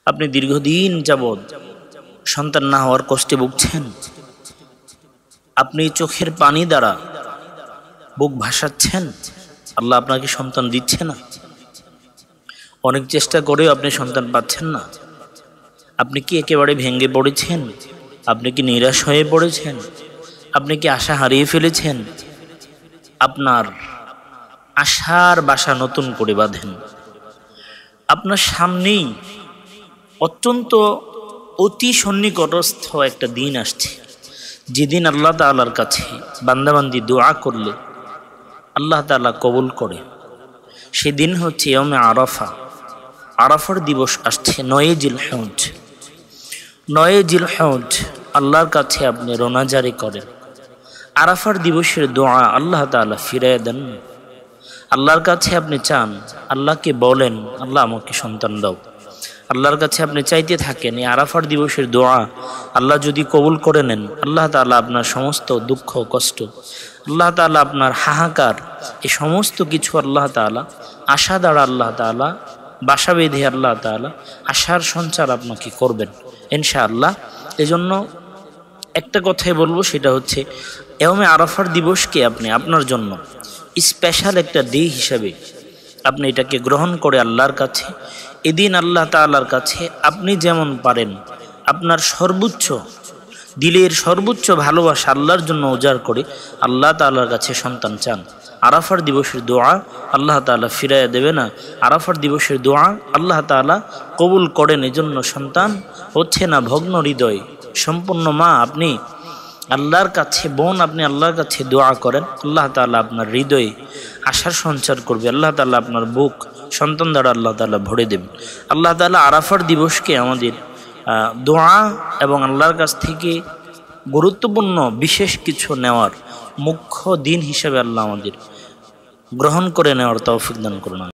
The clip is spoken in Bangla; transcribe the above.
আপনি দীর্ঘদিন যাবৎ সন্তান না হওয়ার কষ্টে ভুগছেন। আপনি চোখের পানি দ্বারা বুক ভাসাচ্ছেন, আল্লাহ আপনাকে সন্তান দিচ্ছে না। অনেক চেষ্টা করেও আপনি সন্তান পাচ্ছেন না। আপনি কি একেবারে ভেঙে পড়েছেন? আপনি কি নিরাশ হয়ে পড়েছেন? আপনি কি আশা হারিয়ে ফেলেছেন? আপনার আশার বাসা নতুন করে বাঁধেন। আপনার সামনেই অত্যন্ত অতি সন্নিকটস্থ একটা দিন আসছে, যেদিন আল্লাহ তাআলার কাছে বান্দাবান্দি দোয়া করলে আল্লাহ তাআলা কবুল করে। সেদিন হচ্ছে ইয়মে আরাফা। আরাফার দিবস আসছে ৯ জিলহজ। ৯ জিলহজ আল্লাহর কাছে আপনি রোনাজারি করেন। আরাফার দিবসের দোয়া আল্লাহ তাআলা ফিরাইয়া দেন। আল্লাহর কাছে আপনি চান, আল্লাহকে বলেন, আল্লাহ আমাকে সন্তান দাও। আল্লাহর কাছে আপনি চাইতে থাকেন। এই আরাফার দিবসের দোয়া আল্লাহ যদি কবুল করে নেন, আল্লাহ তাআলা আপনার সমস্ত দুঃখ কষ্ট, আল্লাহ তাআলা আপনার হাহাকার, এই সমস্ত কিছু আল্লাহ তাআলা আশা দ্বারা আল্লাহ তাআলা বাসা বেঁধে আল্লাহ তাআলা আশার সঞ্চার আপনাকে করবেন ইনশাআল্লাহ। এজন্য একটা কথাই বলবো, সেটা হচ্ছে ইয়মে আরাফার দিবসকে আপনি আপনার জন্য স্পেশাল একটা ডে হিসাবে আপনি এটাকে গ্রহণ করে আল্লাহর কাছে, এদিন আল্লাহ তাআলার কাছে আপনি যেমন পারেন আপনার সর্বোচ্চ দিলের সর্বোচ্চ ভালোবাসা আল্লাহর জন্য উজাড় করে আল্লাহ তাআলার কাছে সন্তান চান। আরাফার দিবসের দোয়া আল্লাহ তাআলা ফিরাইয়া দেবে না। আরাফার দিবসের দোয়া আল্লাহ তাআলা কবুল করেন। এজন্য সন্তান হচ্ছে না ভগ্ন হৃদয় সম্পূর্ণ মা আপনি আল্লাহর কাছে, বোন আপনি আল্লাহর কাছে দোয়া করেন, আল্লাহ তাআলা আপনার হৃদয়ে আশার সঞ্চার করবে। আল্লাহ তাআলা আপনার বুক সন্তান দ্বারা আল্লাহ তাআলা ভরে দেবেন। আল্লাহ তাআলা আরাফার দিবসকে আমাদের দোয়া এবং আল্লাহর কাছ থেকে গুরুত্বপূর্ণ বিশেষ কিছু নেওয়ার মুখ্য দিন হিসেবে আল্লাহ আমাদের গ্রহণ করে নেওয়ার তৌফিক দান করুন।